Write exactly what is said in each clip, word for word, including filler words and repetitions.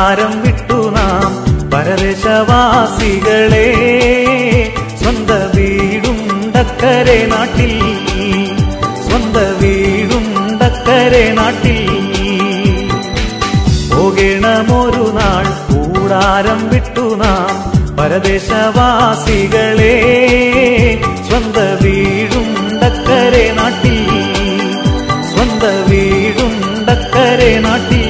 കൂടാരം വിട്ടു നാം പരദേശവാസികളെ സ്വന്ത വീടുണ്ടക്കരെ നാട്ടിൽ സ്വന്ത വീടുണ്ടക്കരെ നാട്ടിൽ പോകണമൊരു നാൾ കൂടാരം വിട്ടു നാം പരദേശവാസികളെ സ്വന്ത വീടുണ്ടക്കരെ നാട്ടിൽ സ്വന്ത വീടുണ്ടക്കരെ നാട്ടിൽ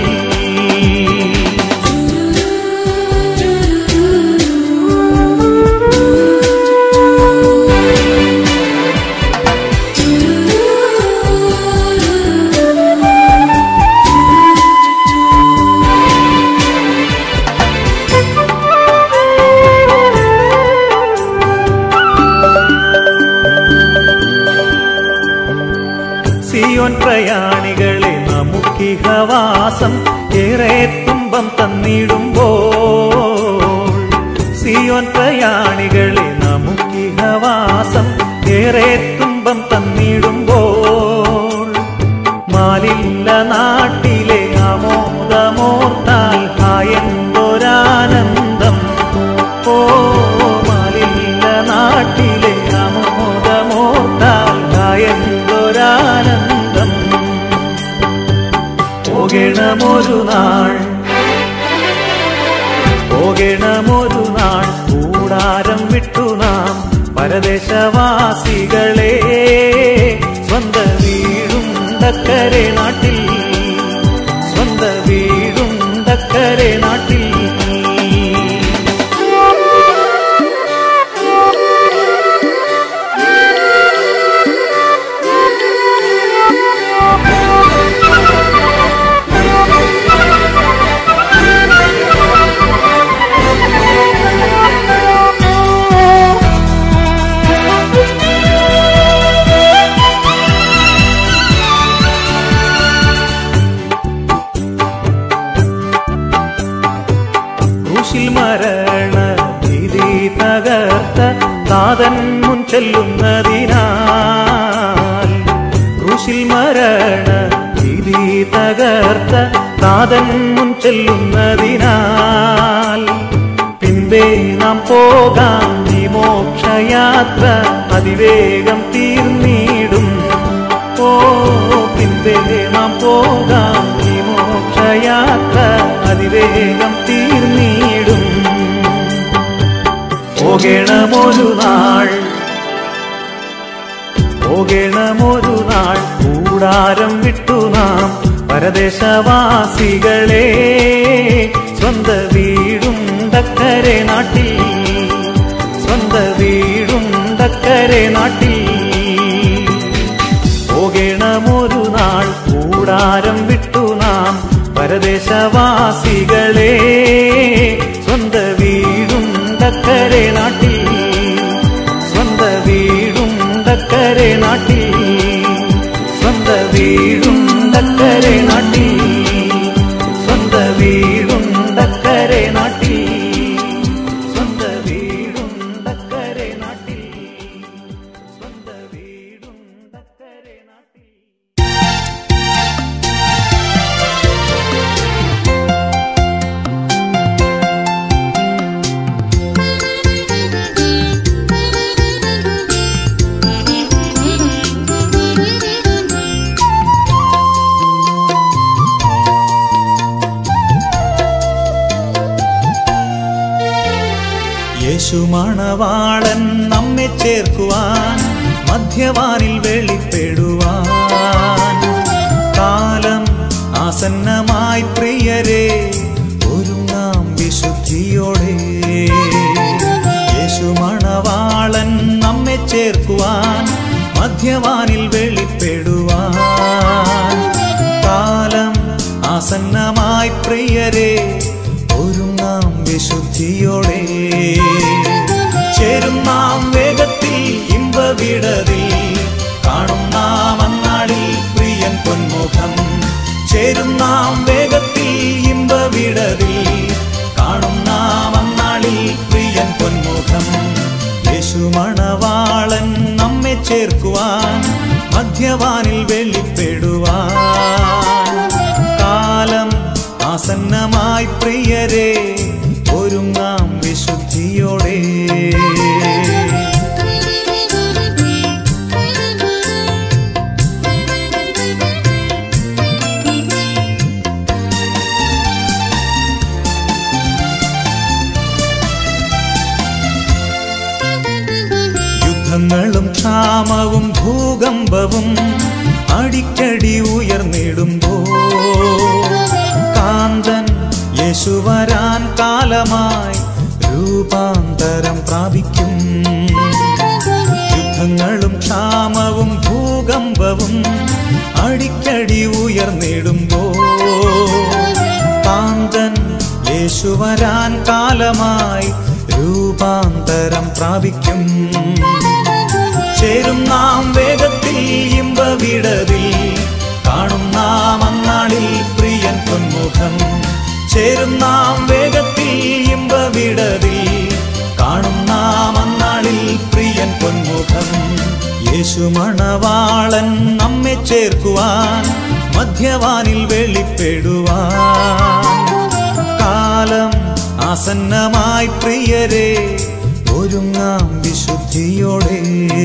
സിയോൻ പ്രയാണികളെ നമുക്കിഹവാസം ഏറെ തുമ്പം തന്നിടുമ്പോൾ സിയോൻ പ്രയാണികളെ നമുക്കിഹവാസം ഏറെ തുമ്പം തന്നിടുമ്പോൾ മാലില്ല നാട്ടിലെ ആമോദമോർത്താൽ ഹായെന്തൊരാനന്ദം ഓ മാലില്ല നാട്ടിലെ ആമോദമോർത്താൽ ഹായെന്തൊരാനന്ദം പോകണമൊരു നാൾ പോകണമൊരു നാൾ കൂടാരം വിട്ടു നാം പരദേശവാസികളെ സ്വന്ത വീടുണ്ടക്കരെ നാട്ടിൽ സ്വന്ത വീടുണ്ടക്കരെ നാട്ടിൽ മരണ ഭീതി തകർത്ത നാഥൻ മുൻ ചെല്ലുന്നതിനാൽ ക്രൂശിൽ മരണ ഭീതി തകർത്ത നാഥൻ മുൻ ചെല്ലുന്നതിനാൽ പിൻപേ നാം പോകാം ഈ മോക്ഷയാത്ര അതിവേഗം തീർന്നിടും ഓ പിൻപേ നാം പോകാം ഈ മോക്ഷയാത്ര അതിവേഗം തീർന്നിടും പോകണമൊരു നാൾ പോകണമൊരു നാൾ കൂടാരം വിട്ടു നാം പരദേശവാസികളെ സ്വന്ത വീടുണ്ടക്കരെ നാട്ടിൽ സ്വന്ത വീടുണ്ടക്കരെ നാട്ടിൽ പോകണമൊരു നാൾ കൂടാരം വിട്ടു നാം പരദേശവാസികളെ സ്വന്ത വീടുണ്ടക്കരെ നാട്ടിൽ സ്വന്ത വീടുണ്ടക്കരെ നാട്ടിൽ സ്വന്ത വീടുണ്ടക്കരെ നാട്ടിൽ സ്വന്ത വീടുണ്ടക്കരെ നാട്ടിൽ സ്വന്ത വീടുണ്ടക്കരെ നാട്ടിൽ സ്വന്ത വീടുണ്ടക്കരെ നാട്ടിൽ യേശുമണവാളൻ നമ്മെ ചേർക്കുവാൻ മധ്യവാനിൽ വെളിപ്പെടുവാൻ കാലം ആസന്നമായി പ്രിയരെ ഒരുങ്ങാം വിശുദ്ധിയോടെ യേശുമണവാളൻ നമ്മെ ചേർക്കുവാൻ മധ്യവാനിൽ വെളിപ്പെടുവാൻ കാലം ആസന്നമായി പ്രിയരെ ഒരുങ്ങാം വിശുദ്ധിയോടെ ചേരും നാം വേഗത്തിൽ ഇമ്പവിടതിൽ കാണും നാം അന്നാളിൽ പ്രിയൻ പൊന്മുഖം ചേരും നാം വേഗത്തിൽ ഇമ്പവിടതിൽ കാണും നാം അന്നാളിൽ പ്രിയൻ പൊന്മുഖം യേശുമണവാളൻ നമ്മെ ചേർക്കുവാൻ മധ്യവാനിൽ വെളിപ്പെടുവാൻ കാലം ആസന്നമായി പ്രിയ പ്രിയരെ ഒരുങ്ങാം വിശുദ്ധിയോടെ. യുദ്ധങ്ങളും ക്ഷാമവും ഭൂകമ്പവും അടിക്കടി ഉയർന്നിടുമ്പോൾ കാന്തൻ യേശു വരാൻ കാലമായി രൂപാന്തരം പ്രാപിക്കും. യുദ്ധങ്ങളും ക്ഷാമവും ഭൂകമ്പവും അടിക്കടി ഉയർന്നിടുമ്പോൾ കാന്തൻ യേശു വരാൻ കാലമായി രൂപാന്തരം പ്രാപിക്കും. ചേരും നാം വേഗത്തിൽ ഇമ്പവിടതിൽ, കാണും നാം അന്നാളിൽ പ്രിയൻ പൊന്മുഖം. ചേരും നാം വേഗത്തിൽ ഇമ്പവിടതിൽ, കാണും നാം അന്നാളിൽ പ്രിയൻ പൊന്മുഖം. യേശു മണവാളൻ നമ്മെ ചേർക്കുവാൻ മധ്യവാനിൽ വെളിപ്പെടുവാൻ കാലം ആസന്നമായി പ്രിയരെ ഒരുങ്ങാം വിശുദ്ധിയോടെ.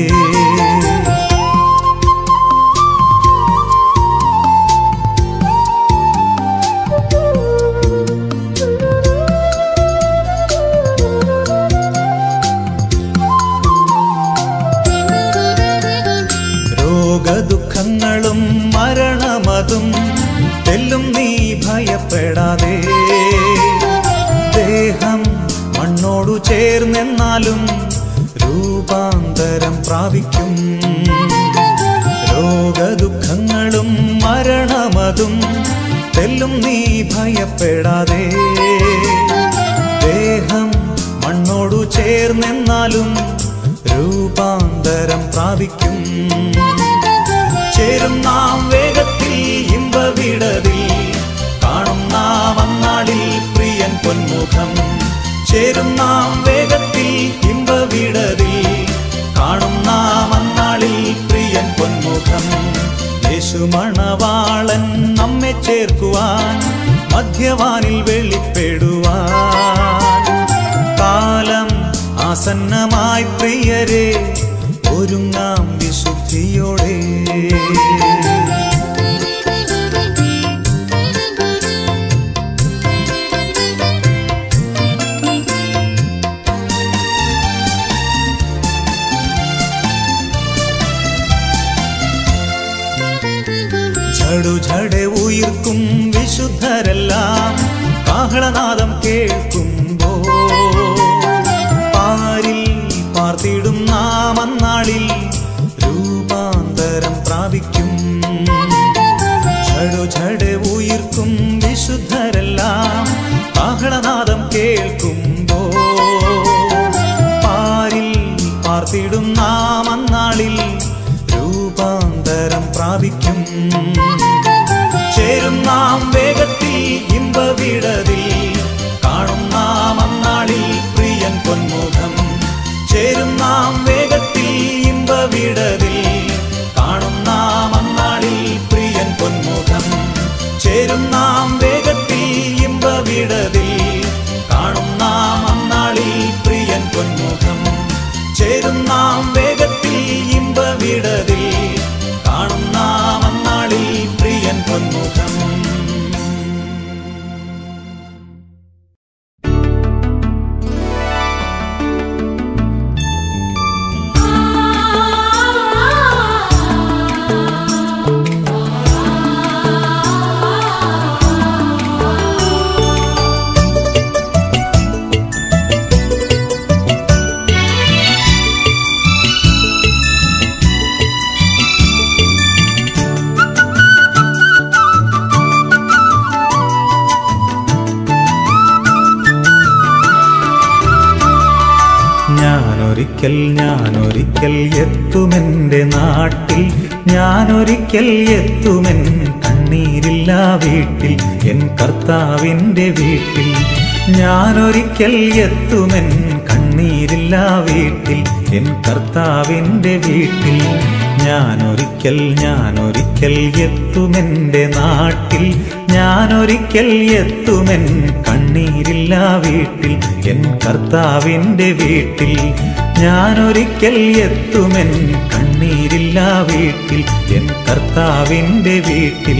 രോഗദുഃഖങ്ങളും മരണമതും തെല്ലും നീ ഭയപ്പെടാതെ. ദേഹം മണ്ണോടു ചേർന്നെന്നാലും രൂപാന്തരം പ്രാപിക്കും. രോഗദുഃഖങ്ങളും മരണമതും തെല്ലും നീ ഭയപ്പെടാതെ. ദേഹം മണ്ണോടു ചേർന്നെന്നാലും രൂപാന്തരം പ്രാപിക്കും. ചേരും നാം വേഗത്തിൽ ഇമ്പവിടതിൽ, കാണും നാം അന്നാളിൽ പ്രിയൻ പൊന്മുഖം. ചേരും നാം വേഗത്തിൽ ഇമ്പവിടതിൽ, കാണും നാം അന്നാളിൽ പ്രിയൻ പൊന്മുഖം. യേശു മണവാളൻ നമ്മെ ചേർക്കുവാൻ മധ്യവാനിൽ വെളിപ്പെടുവാൻ കാലം ആസന്നമായി പ്രിയരെ ഒരുങ്ങാം വിശുദ്ധിയോടെ. ഝടുഝടെ ഉയിർക്കും വിശുദ്ധരെല്ലാം കാഹളനാദം കേൾക്കുമ്പോൾ പാരിൽ പാർത്തിടും നാം അന്നാളിൽ രൂപാന്തരം പ്രാപിക്കും. ഝടുഝടെ ഉയിർക്കും വിശുദ്ധരെല്ലാം കാഹളനാദം കേൾക്കുമ്പോൾ പാരിൽ പാർത്തിടും നാം അന്നാളിൽ രൂപാന്തരം പ്രാപിക്കും. ചേരും നാം വേഗത്തിൽ ഇമ്പവിടതിൽ, കാണും നാം അന്നാളിൽ പ്രിയൻ പൊന്മുഖം. ചേരും നാം വേഗത്തിൽ ഇമ്പവിടതിൽ, കാണും നാം അന്നാളിൽ പ്രിയൻ പൊന്മുഖം. ചേരും നാം വേഗത്തിൽ ഇമ്പവിടതിൽ, കാണും നാം അന്നാളിൽ പ്രിയൻ പൊന്മുഖം. ചേരും നാം വേഗത്തിൽ ഇമ്പവിടതിൽ, കാണും നാം അന്നാളിൽ പ്രിയൻ പൊന്മുഖം. ഞാനൊരിക്കൽ ഞാനൊരിക്കൽ എത്തുമെൻ്റെ നാട്ടിൽ, ഞാനൊരിക്കൽ എത്തുമെൻ കണ്ണീരില്ല വീട്ടിൽ, എൻ കർത്താവിൻ്റെ വീട്ടിൽ. ഞാനൊരിക്കൽ എത്തുമെൻ കണ്ണീരില്ല വീട്ടിൽ, എൻ കർത്താവിൻ്റെ വീട്ടിൽ. ഞാനൊരിക്കൽ ഞാനൊരിക്കൽ എത്തുമെൻ്റെ നാട്ടിൽ, ഞാനൊരിക്കൽ എത്തുമെൻ കണ്ണീരില്ല കണ്ണീരില്ല വീട്ടിൽ എൻ കർത്താവിൻ്റെ വീട്ടിൽ ഞാനൊരിക്കൽ എത്തുമെൻ കണ്ണീരില്ല വീട്ടിൽ എൻ കർത്താവിൻ്റെ വീട്ടിൽ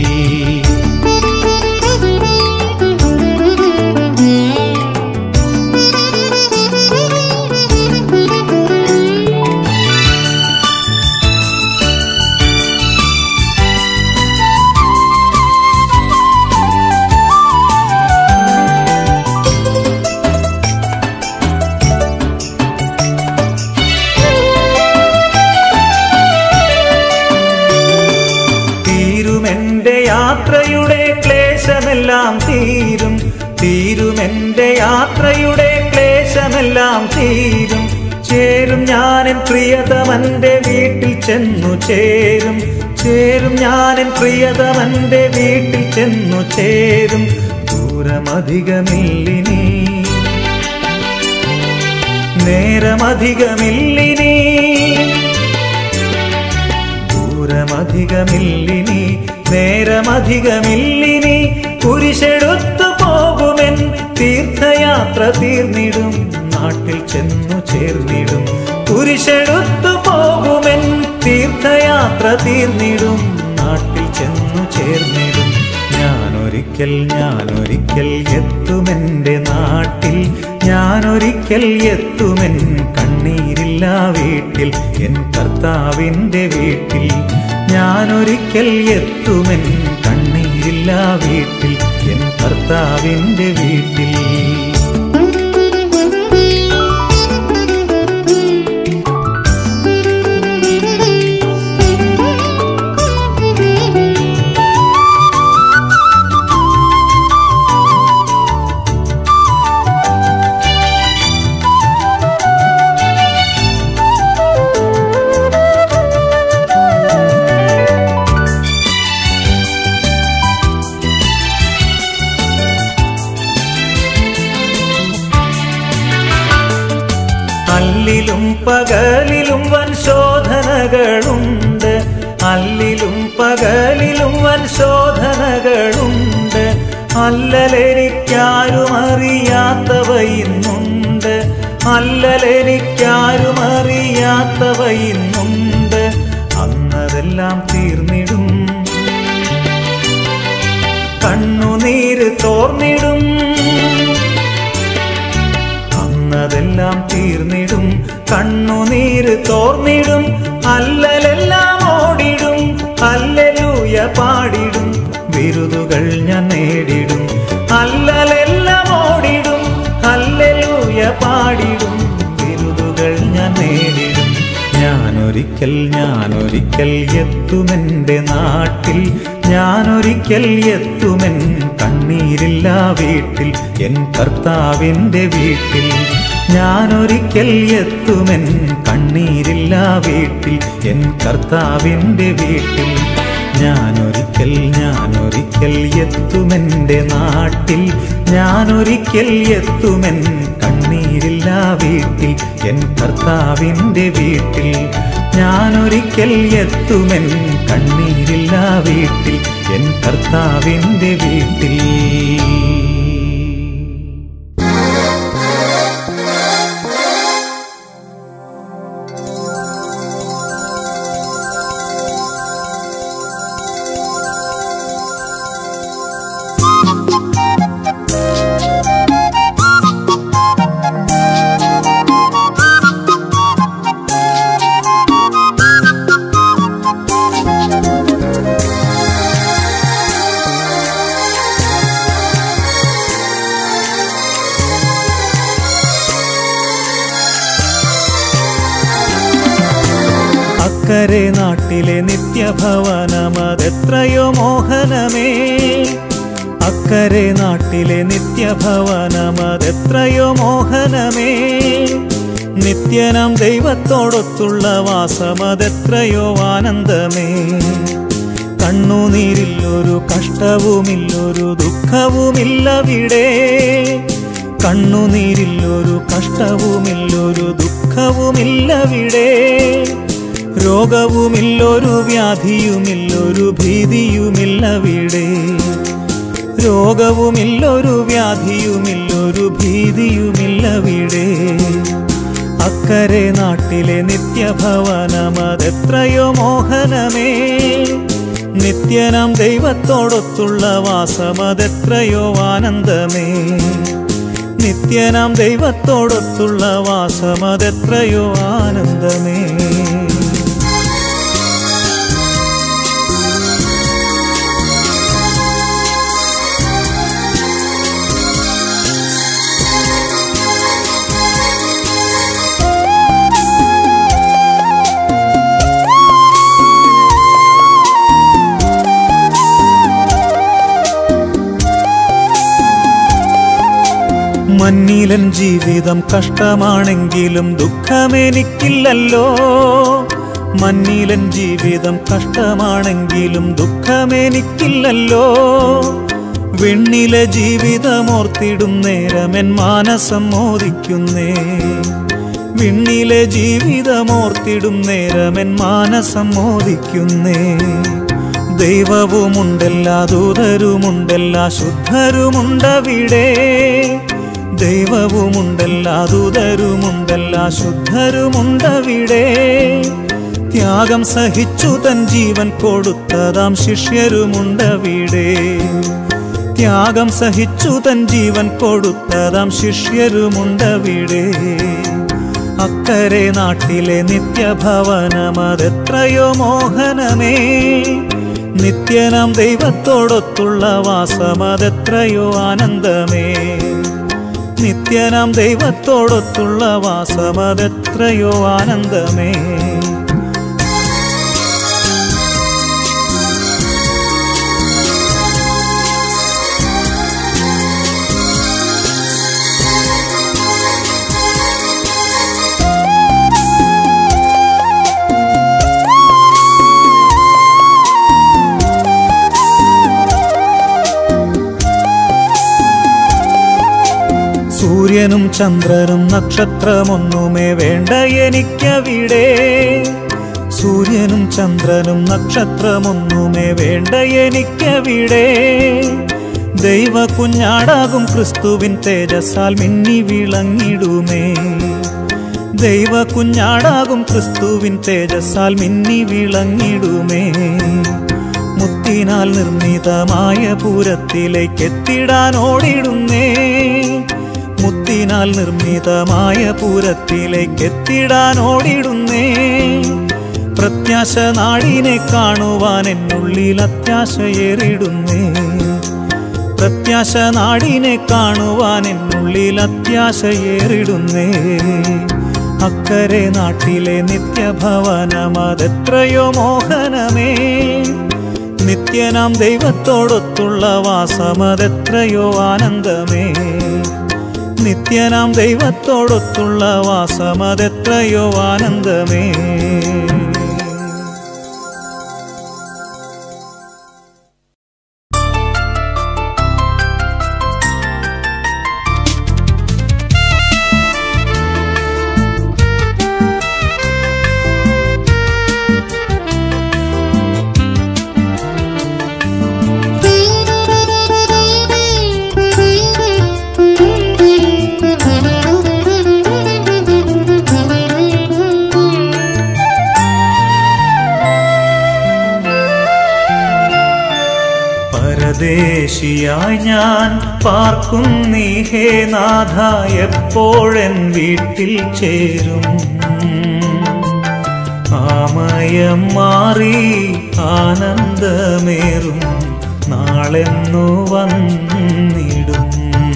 യാത്രയുടെ ക്ലേശമെല്ലാം തീരും തീരുമെന്റെ യാത്രയുടെ ക്ലേശമെല്ലാം തീരും ചേരും ഞാനെൻ പ്രിയതമന്റെ വീട്ടിൽ ചെന്നു ചേരും ചേരും ഞാനെൻ പ്രിയതമന്റെ വീട്ടിൽ ചെന്നു ചേരും ദൂരമധികമില്ലിനി നേരമധികമില്ലിനി ദൂരമധികമില്ലിനി നേരമധികമില്ലിനി കുരിശെടുത്തു പോകുമെൻ തീർത്ഥയാത്ര തീർന്നിടും നാട്ടിൽ ചെന്നു ചേർന്നിടും കുരിശെടുത്തു പോകുമെൻ തീർത്ഥയാത്ര തീർന്നിടും നാട്ടിൽ ചെന്നു ചേർന്നിടും ഞാനൊരിക്കൽ ഞാനൊരിക്കൽ എത്തുമെൻ്റെ നാട്ടിൽ ഞാനൊരിക്കൽ എത്തുമെൻ കണ്ണീരില്ല വീട്ടിൽ എൻ കർത്താവിൻ്റെ വീട്ടിൽ ഞാനൊരിക്കൽ എത്തുമെൻ കണ്ണീരില്ല വീട്ടിൽ എൻ കർത്താവിൻ്റെ വീട്ടിൽ അല്ലിലും പകലിലും വൻ ശോധനകളുണ്ട് അല്ലിലും പകലിലും വൻ ശോധനകളുണ്ട് അല്ലലെനിക്കാരും അറിയാത്തവ ഇന്നുണ്ട് അല്ലലെനിക്കാരും അറിയാത്തവ ഇന്നുണ്ട് അന്നതെല്ലാം തീർന്നിടും കണ്ണുനീര് തോർന്നിടും അതെല്ലാം തീർന്നിടും കണ്ണുനീര് തോർന്നിടും അല്ലലെല്ലാം ഓടിടും ഹല്ലേലൂയ പാടിടും ബിരുദുകൾ ഞാൻ നേടിടും അല്ലലെല്ലാം ഓടിടും ഹല്ലേലൂയ പാടിടും ബിരുദുകൾ ഞാൻ നേടിടും ഞാനൊരിക്കൽ ഞാനൊരിക്കൽ എത്തുമെൻ്റെ നാട്ടിൽ ഞാനൊരിക്കൽ എത്തുമെൻ കണ്ണീരില്ല വീട്ടിൽ എൻ കർത്താവിൻ്റെ വീട്ടിൽ ഞാനൊരിക്കൽ എത്തുമെൻ കണ്ണീരില്ല വീട്ടിൽ എൻ കർത്താവിൻ്റെ വീട്ടിൽ ഞാനൊരിക്കൽ ഞാനൊരിക്കൽ എത്തുമെൻ്റെ നാട്ടിൽ ഞാനൊരിക്കൽ എത്തുമെൻ കണ്ണീരില്ല വീട്ടിൽ എൻ കർത്താവിൻ്റെ വീട്ടിൽ ഞാനൊരിക്കൽ എത്തുമെൻ കണ്ണീരില്ല വീട്ടിൽ എൻ കർത്താവിൻ്റെ വീട്ടിൽ അക്കരെ നാട്ടിലെ നിത്യഭവനമതെത്രയോ മോഹനമേ അക്കരെ നാട്ടിലെ നിത്യഭവനമതെത്രയോ മോഹനമേ നിത്യനാം ദൈവത്തോടൊത്തുള്ള വാസമതെത്രയോ ആനന്ദമേ കണ്ണുനീരില്ലൊരു കഷ്ടവുമില്ലൊരു ദുഃഖവുമില്ലവിടെ കണ്ണുനീരില്ലൊരു കഷ്ടവുമില്ലൊരു ദുഃഖവുമില്ലവിടെ രോഗവുമില്ലൊരു വ്യാധിയുമില്ലൊരു ഭീതിയുമില്ലവിടെ രോഗവുമില്ലൊരു വ്യാധിയുമില്ലൊരു ഭീതിയുമില്ലവിടെ. അക്കരെ നാട്ടിലെ നിത്യഭവനമതെത്രയോ മോഹനമേ. നിത്യനാം ദൈവത്തോടൊത്തുള്ള വാസമതെത്രയോ ആനന്ദമേ. നിത്യനാം ദൈവത്തോടൊത്തുള്ള വാസമതെത്രയോ ആനന്ദമേ. മഞ്ഞിലൻ ജീവിതം കഷ്ടമാണെങ്കിലും ദുഃഖമെനിക്കില്ലല്ലോ. മഞ്ഞിലൻ ജീവിതം കഷ്ടമാണെങ്കിലും ദുഃഖമെനിക്കില്ലല്ലോ. വെണ്ണിലെ ജീവിതമോർത്തിടും നേരമെൻ മാനസം മോദിക്കുന്നേ. വെണ്ണിലെ ജീവിതമോർത്തിടും നേരമെൻ മാനസം മോദിക്കുന്നേ. ദൈവവുമുണ്ടെല്ലാ ദൂതരുമുണ്ടെല്ലാ ശുദ്ധരുമുണ്ടവിടെ. ദൈവവുമുണ്ടെല്ലാ ദൂതരുമുണ്ടെല്ലാ ശുദ്ധരുമുണ്ടവിടെ. ത്യാഗം സഹിച്ചു തൻ ജീവൻ കൊടുത്തതാം ശിഷ്യരുമുണ്ടവിടെ. ത്യാഗം സഹിച്ചു തൻ ജീവൻ കൊടുത്തതാം ശിഷ്യരുമുണ്ടവിടെ. അക്കരെ നാട്ടിലെ നിത്യഭവനമതെത്രയോ മോഹനമേ. നിത്യനാം ദൈവത്തോടൊത്തുള്ള വാസമതെത്രയോ ആനന്ദമേ. നിത്യനാം ദൈവത്തോടൊത്തുള്ള വാസമതെത്രയോ ആനന്ദമേ. സൂര്യനും ചന്ദ്രനും നക്ഷത്രമൊന്നുമേ വേണ്ട എനിക്കവിടെ. സൂര്യനും ചന്ദ്രനും നക്ഷത്രമൊന്നുമേ വേണ്ട എനിക്കവിടെ. ദൈവ കുഞ്ഞാടാകും ക്രിസ്തുവിൻ തേജസ്സാൽ മിന്നി വിളങ്ങിടുമേ. ദൈവ കുഞ്ഞാടാകും ക്രിസ്തുവിൻ തേജസ്സാൽ മിന്നി വിളങ്ങിടുമേ. മുത്തിനാൽ നിർമ്മിതമായ പൂരത്തിലേക്കെത്തിടാൻ ഓടിടുന്നേ. മുത്തിനാൽ നിർമ്മിതമായ പൂരത്തിലേക്കെത്തിടാൻ ഓടിടുന്നേ. പ്രത്യാശ നാടിനെ കാണുവാൻ എന്നുള്ളിൽ അത്യാശയേറിടുന്നേ. പ്രത്യാശ നാടിനെ കാണുവാൻ എന്നുള്ളിൽ അത്യാശയേറിടുന്നേ. അക്കരെ നാട്ടിലെ നിത്യഭവനമതെത്രയോ മോഹനമേ. നിത്യനാം ദൈവത്തോടൊത്തുള്ള വാസമതെത്രയോ ആനന്ദമേ. നിത്യനാം ദൈവത്തോടൊത്തുള്ള വാസമതെത്രയോ ആനന്ദമേ. പരദേശിയായി ഞാൻ പാർക്കുന്നീ ഹേ നാഥ, എപ്പോഴെൻ വീട്ടിൽ ചേരും. ആമയം മാറി ആനന്ദമേറും നാളെന്നു വന്നിടും.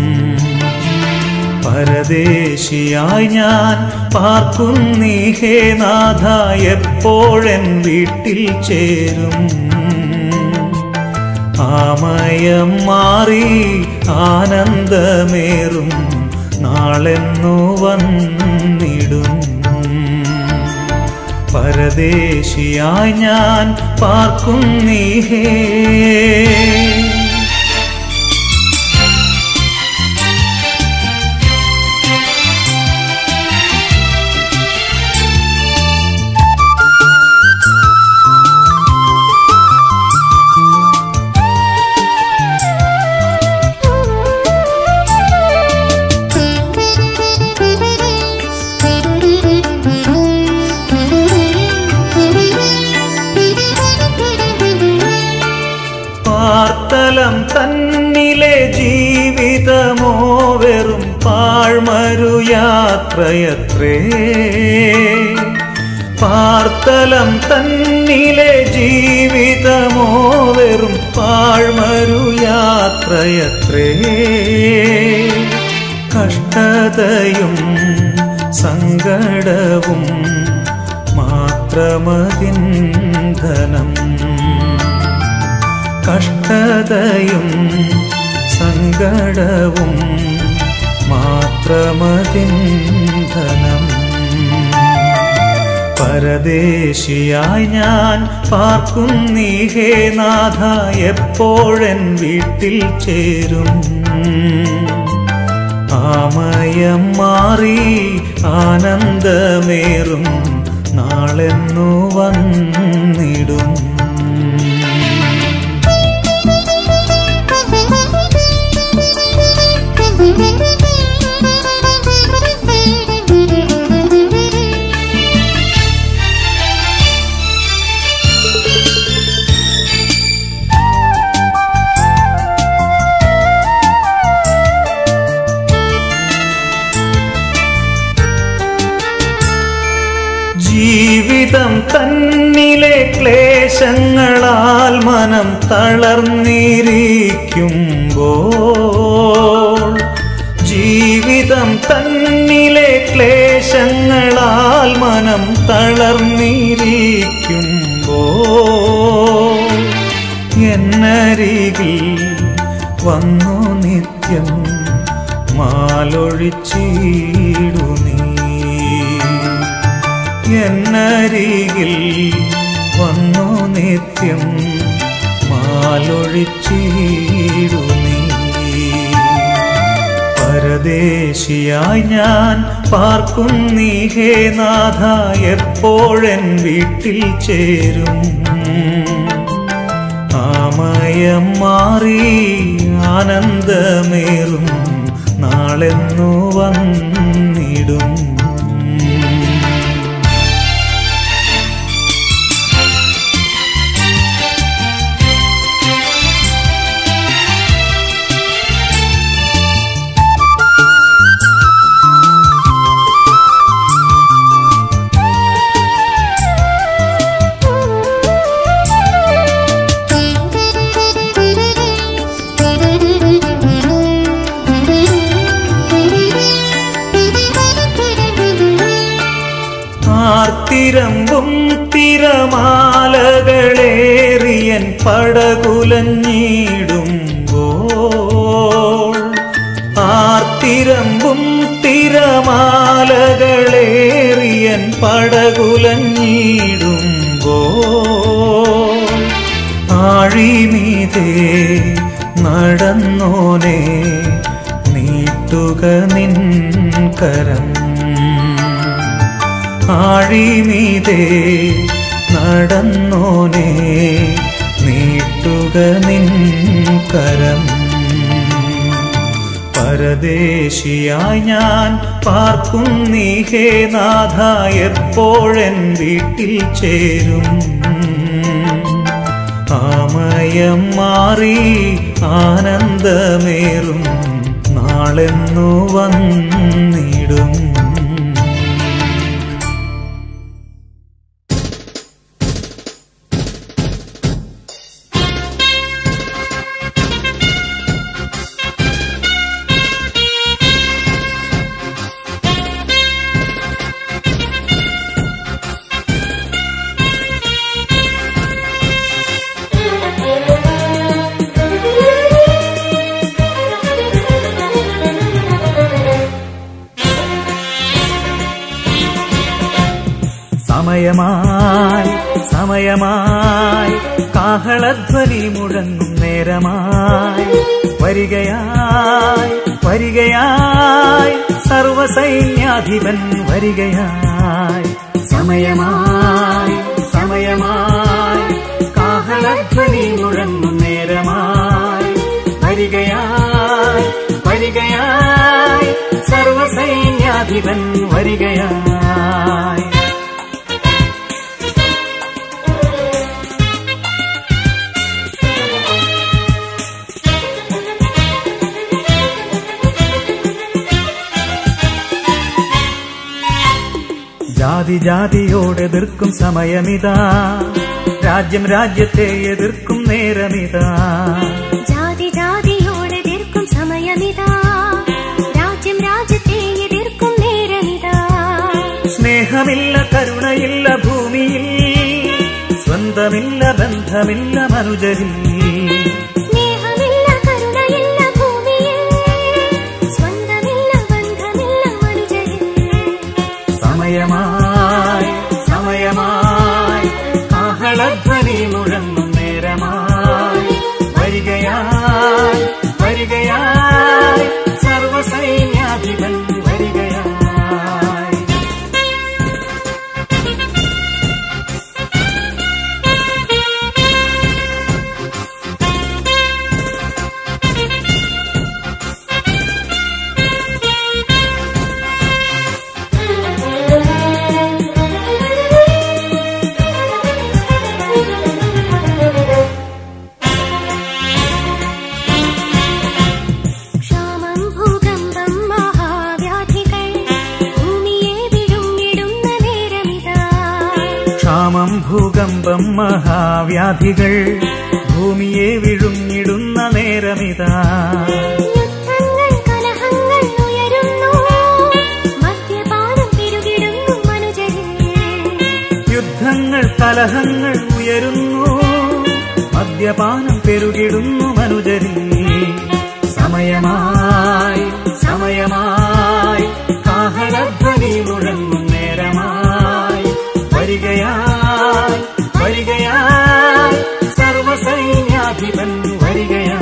പരദേശിയായി ഞാൻ പാർക്കുന്നീ ഹേ നാഥ, എപ്പോഴെൻ വീട്ടിൽ ചേരും. ആമയം മാറി ആനന്ദമേറും നാളെന്നു വന്നിടും. പരദേശിയായി ഞാൻ പാർക്കുന്നീ ഹേ. പാഴ്മരു യാത്രയത്രേ പാർത്തലം തന്നിലെ ജീവിതമോ വെറും പാഴ്മരു യാത്രയത്രേ കഷ്ടതയും സങ്കടവും മാത്രമതിന്ധനം കഷ്ടതയും സങ്കടവും മാത്രമതിന്ധനം പരദേശിയായി ഞാൻ പാർക്കുന്നീ ഹേ നാഥ എപ്പോഴെൻ വീട്ടിൽ ചേരും ആമയം മാറി ആനന്ദമേറും നാളെന്നു വന്നിടും ജീവിതം തന്നിലെ ക്ലേശങ്ങളാൽ മനം തളർന്നിരിക്കുമ്പോൾ ജീവിതം തന്നിലെ ക്ലേശങ്ങളാൽ മനം തളർന്നിരിക്കുമ്പോൾ എന്നരികിൽ വന്നു നിത്യം മാലൊഴിച്ചിടു നീ എന്നരികിൽ വന്നു നിത്യം മാലൊഴിച്ചിടു നീ പരദേശിയായി ഞാൻ പാർക്കുന്നീ ഹേ നാഥ എപ്പോഴെൻ വീട്ടിൽ ചേരും ആമയം മാറി ആനന്ദമേറും നാളെന്നു വന്നിടും ആർത്തിരമ്പും തിരമാലകളേറിയൻ പടകുലഞ്ഞിടുമ്പോൾ ആർത്തിരമ്പും തിരമാലകളേറിയൻ പടകുലഞ്ഞിടുമ്പോൾ ആഴിമീതേ നടന്നോനെ നീട്ടുക നിൻ കരം ആഴിമീതേ നടന്നോനെ നീട്ടുക നിൻ കരം പരദേശിയായി ഞാൻ പാർക്കുന്നീ ഹേ നാഥ എപ്പോഴെൻ വീട്ടിൽ ചേരും ആമയം മാറി ആനന്ദമേറും നാളെന്നു വന്നിടും സമയമായി സമയമായി കാഹളധ്വനി മുഴങ്ങും നേരമായി വരികയായി വരികയായി സർവസൈന്യാധിപൻ വരികയായി സമയമായി സമയമായി കാഹളധ്വനി മുഴങ്ങും നേരമായി വരികയായി വരികയായി സർവസൈന്യാധിപൻ വരികയായി ജാതി ജാതിയോടെതിർക്കും സമയമിതാ, രാജ്യം രാജ്യത്തെ എതിർക്കും നേരമിതാ. ജാതി ജാതിയോടെതിർക്കും സമയമിതാ, രാജ്യം രാജ്യത്തെ എതിർക്കും നേരമിതാ. സ്നേഹമില്ല കരുണയില്ല ഭൂമിയിൽ, സ്വന്തമില്ല ബന്ധമില്ല മനുജരിൽ. സ്നേഹമില്ല കരുണയില്ല ഭൂമിയിൽ, സ്വന്തമില്ല ബന്ധമില്ല മനുജരിൽ. സമയമായി സമയമായി കാഹളധ്വനി മുഴങ്ങും നേരമായി, വരികയായി വരികയായി സർവസൈന്യാധിപൻ വരികയായി. ക്ഷാമം ഭൂകമ്പം മഹാവ്യാധികൾ ഭൂമിയെ വിഴുങ്ങിടുന്ന നേരമിതാ. യുദ്ധങ്ങൾ കലഹങ്ങൾ ഉയരുന്നു, മദ്യപാനം പെരുകിടുന്നു മനുജരിൽ. യുദ്ധങ്ങൾ കലഹങ്ങൾ ഉയരുന്നു, മദ്യപാനം പെരുകിടുന്നു മനുജരിൽ. സമയമായി സമയമായി കാഹളധ്വനി മുഴങ്ങും നേരമായി, വരികയായി വരികയായി സർവസൈന്യാധിപൻ വരികയായി.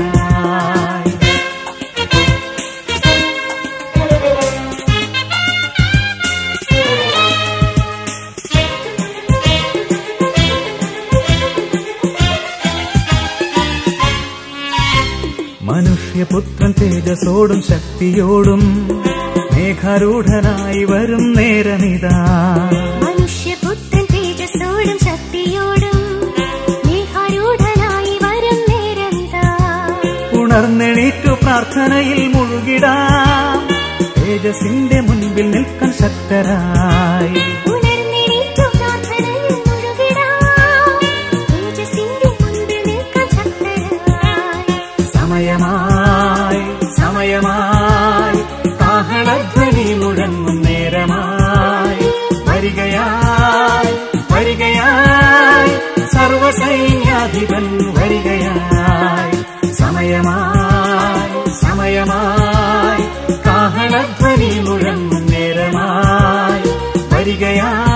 മനുഷ്യപുത്രൻ തേജസ്സോടും ശക്തിയോടും മേഘാരൂഢനായി വരും നേരമിതാ. മനുഷ്യപുത്രൻ തേജസ്സോടും ശക്തിയോടും മേഘാരൂഢനായി വരും നേരമിതാ. ഉണർന്നെണീറ്റു പ്രാർത്ഥനയിൽ മുഴുകിടാം, തേജസ്സിന്റെ മുൻപിൽ നിൽക്കാൻ ശക്തരായി. ഉണർന്നെണീറ്റു പ്രാർത്ഥനയിൽ മുഴുകിടാം, തേജസ്സിന്റെ മുൻപിൽ നിൽക്കാൻ ശക്തരായി. സമയമായി സമയമായി കാഹളധ്വനി മുഴങ്ങും നേരമായി, വരികയായി വരികയായി സർവസൈന്യാധിപൻ വരികയായി. സമയമായി സമയമായി കാഹളധ്വനി മുഴങ്ങും നേരമായി, വരികയായി